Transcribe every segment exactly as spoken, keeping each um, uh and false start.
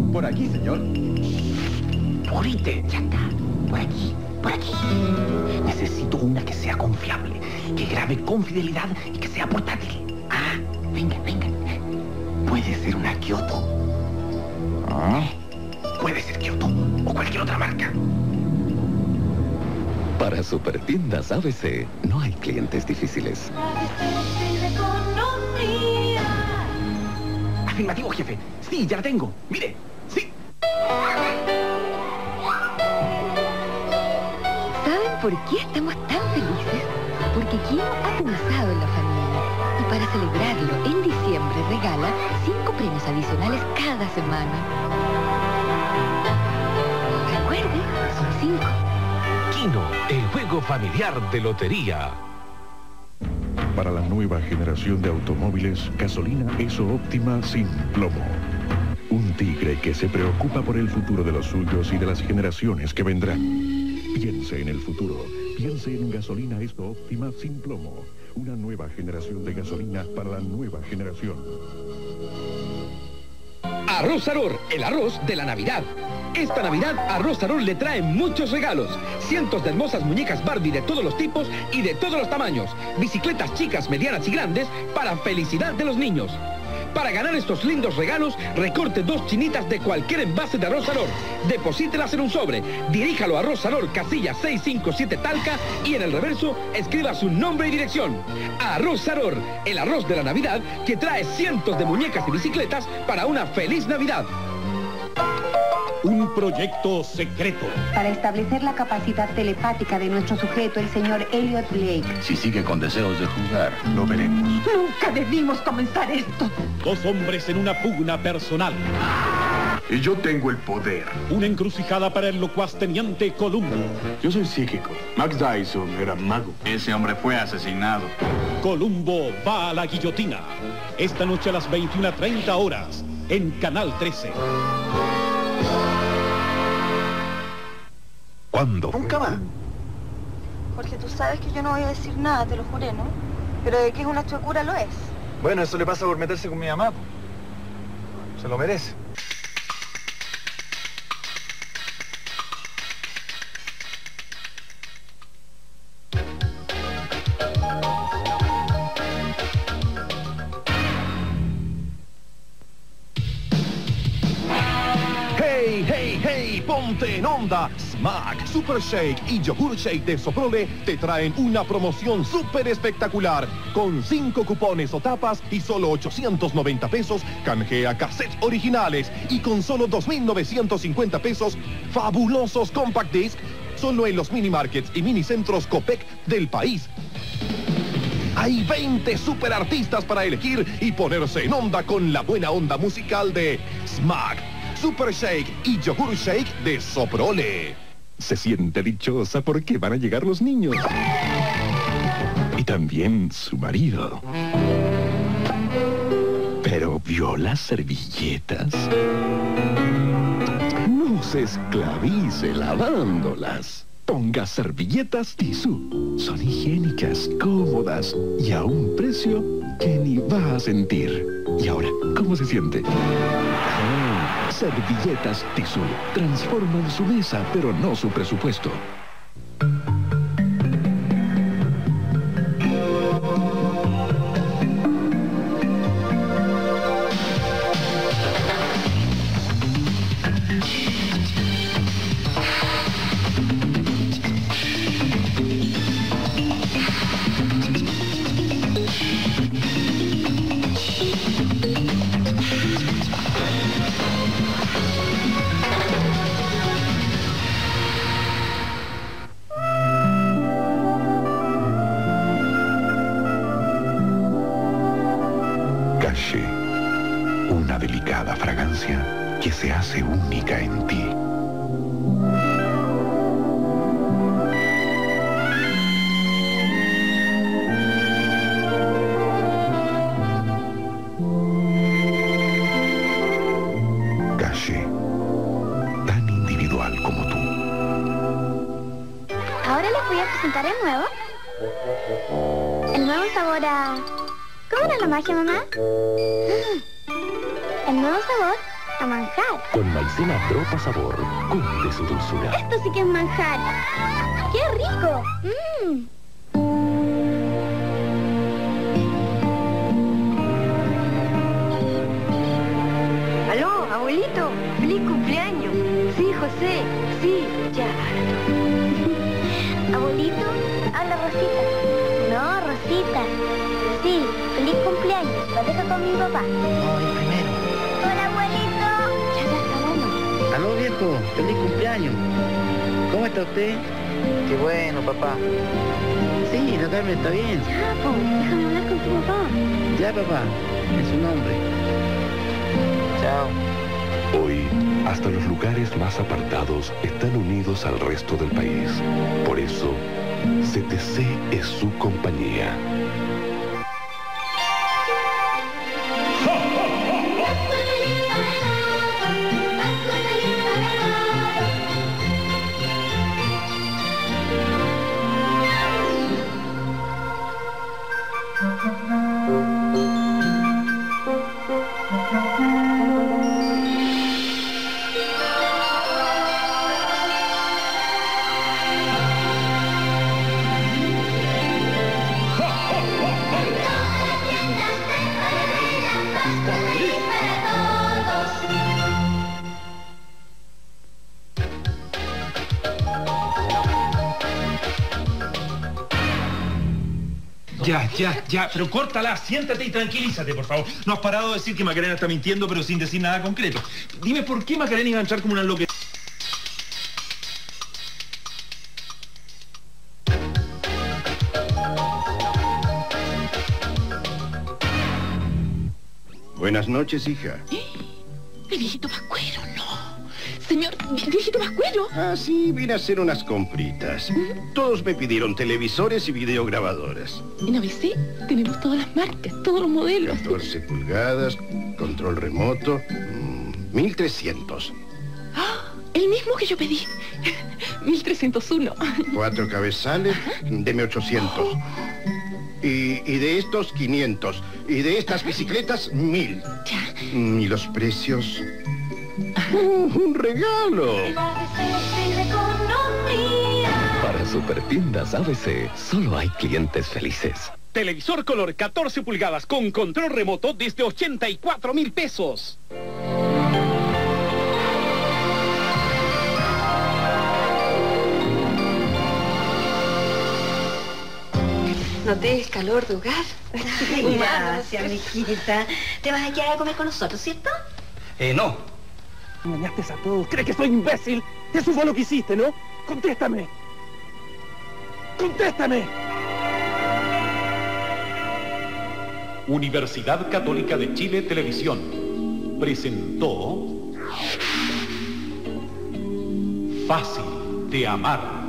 Por aquí, señor. Purite, ya está. Por aquí, por aquí. Necesito una que sea confiable, que grabe con fidelidad y que sea portátil. Ah, venga, venga. Puede ser una Kyoto. ¿Ah? Puede ser Kyoto o cualquier otra marca. Para Supertiendas A B C no hay clientes difíciles. Afirmativo, jefe. Sí, ya la tengo. Mire, sí. ¿Saben por qué estamos tan felices? Porque Kino ha pulsado en la familia. Y para celebrarlo, en diciembre regala cinco premios adicionales cada semana. Recuerde, son cinco. Kino, el juego familiar de lotería. Para la nueva generación de automóviles, gasolina Esso Óptima sin plomo. Un tigre que se preocupa por el futuro de los suyos y de las generaciones que vendrán. Piense en el futuro. Piense en gasolina Esso Óptima sin plomo. Una nueva generación de gasolina para la nueva generación. Arroz Saror, el arroz de la Navidad. Esta Navidad, Arroz Saror le trae muchos regalos. Cientos de hermosas muñecas Barbie de todos los tipos y de todos los tamaños. Bicicletas chicas, medianas y grandes para felicidad de los niños. Para ganar estos lindos regalos, recorte dos chinitas de cualquier envase de Arroz Saror. Deposítelas en un sobre. Diríjalo a Arroz Saror, casilla seiscientos cincuenta y siete Talca, y en el reverso escriba su nombre y dirección. Arroz Saror, el arroz de la Navidad que trae cientos de muñecas y bicicletas para una feliz Navidad. Un proyecto secreto. Para establecer la capacidad telepática de nuestro sujeto, el señor Elliot Blake. Si sigue con deseos de jugar, lo veremos. Nunca debimos comenzar esto. Dos hombres en una pugna personal. Y yo tengo el poder. Una encrucijada para el locuaz teniente Columbo. Yo soy psíquico. Max Dyson era mago. Ese hombre fue asesinado. Columbo va a la guillotina. Esta noche a las veintiuna treinta horas en Canal trece. ¿Cuándo? Nunca más. Jorge, tú sabes que yo no voy a decir nada, te lo juré, ¿no? Pero de que es una chuecura lo es. Bueno, eso le pasa por meterse con mi mamá. Se lo merece. ¡Hey, hey, hey! ¡Ponte en onda! Smack, Super Shake y Yogur Shake de Soprole te traen una promoción súper espectacular. Con cinco cupones o tapas y solo ochocientos noventa pesos, canjea cassettes originales. Y con solo dos mil novecientos cincuenta pesos, fabulosos compact disc, solo en los mini markets y mini centros Copec del país. Hay veinte super artistas para elegir y ponerse en onda con la buena onda musical de Smack, Super Shake y Yogur Shake de Soprole. Se siente dichosa porque van a llegar los niños. Y también su marido. Pero ¿vio las servilletas? No se esclavice lavándolas. Ponga servilletas Tissú. Son higiénicas, cómodas y a un precio que ni va a sentir. Y ahora, ¿cómo se siente? Ah, servilletas Tissú. Transforman su mesa, pero no su presupuesto. Una delicada fragancia que se hace única en ti. Caché, tan individual como tú. Ahora les voy a presentar el nuevo. El nuevo sabor a... ¿Cómo era la magia, mamá? El nuevo sabor a manjar. Con maicena Tropa Sabor, cunde su dulzura. Esto sí que es manjar. ¡Qué rico! Mmm. Aló, abuelito, feliz cumpleaños. Sí, José, sí, ya. Abuelito, habla Rosita. No, Rosita. Sí, feliz cumpleaños. Lo dejo con mi papá. No, yo primero. Hola, abuelito. Ya, ya, está bueno. Aló, viejo, feliz cumpleaños. ¿Cómo está usted? Qué bueno, papá. Sí, la Carmen está bien. Ya, po, déjame hablar con tu papá. Ya, papá, en su nombre. Chao. Hoy, hasta los lugares más apartados están unidos al resto del país. Por eso, C T C es su compañía. Ya, ya, ya, pero córtala, siéntate y tranquilízate, por favor. No has parado de decir que Macarena está mintiendo, pero sin decir nada concreto. Dime por qué Macarena iba a entrar como una loca. Buenas noches, hija. El viejito Pascuero, no. Señor, viejito Pascuero. Ah, sí, vine a hacer unas compritas. ¿Mm? Todos me pidieron televisores y videograbadoras. En A B C tenemos todas las marcas, todos los modelos. catorce pulgadas, control remoto, mmm, mil trescientos. ¡Ah! El mismo que yo pedí. mil trescientos uno. Cuatro cabezales, deme ochocientos. Oh. Y, y de estos, quinientos. Y de estas bicicletas, mil. Ya. ¿Y los precios? Uh, ¡un regalo! Para Supertiendas A B C, solo hay clientes felices. Televisor color catorce pulgadas con control remoto desde ochenta y cuatro mil pesos. ¿No te des calor de hogar? Gracias, mijita. ¿Te vas a quedar a comer con nosotros, cierto? Eh, no. Engañaste a todos. ¿Crees que soy imbécil? Eso fue lo que hiciste, ¿no? ¡Contéstame! ¡Contéstame! Universidad Católica de Chile Televisión presentó Fácil de Amar.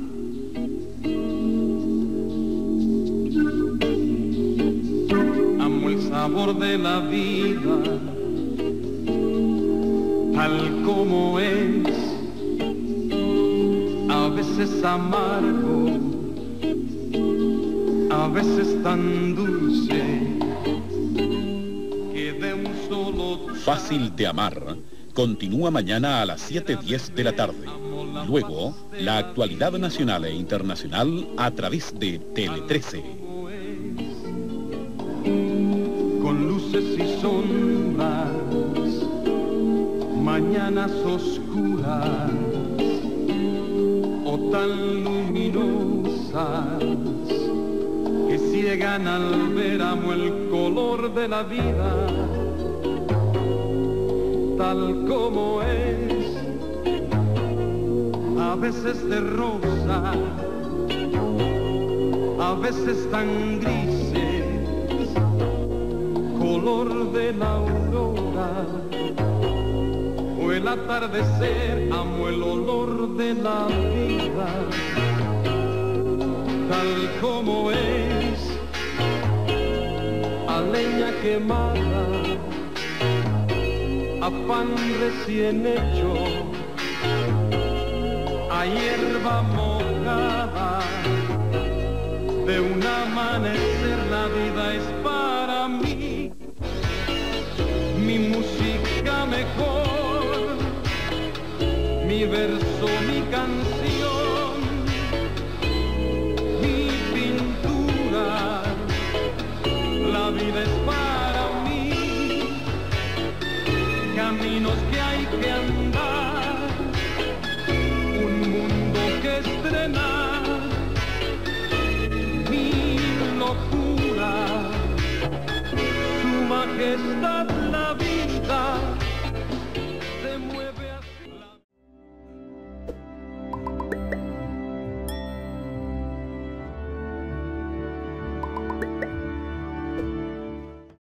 Amo el sabor de la vida tal como es, a veces amargo, a veces tan dulce, que de un solo... Fácil de Amar continúa mañana a las siete diez de la tarde. Luego, la actualidad nacional e internacional a través de Tele trece. Con luces y sombras, mañanas oscuras o tan luminosas que ciegan al ver, amo el color de la vida tal como es, a veces de rosa, a veces tan grises, color de la aurora o el atardecer, amo el olor de la vida tal como es, a leña quemada, a pan recién hecho, a hierba mojada, de un amanecer la vida es para mí, mi música mejor. mi verso, mi canción, mi pintura. La vida es para mí, caminos que hay que andar, un mundo que estrenar, mi locura, su majestad la vida.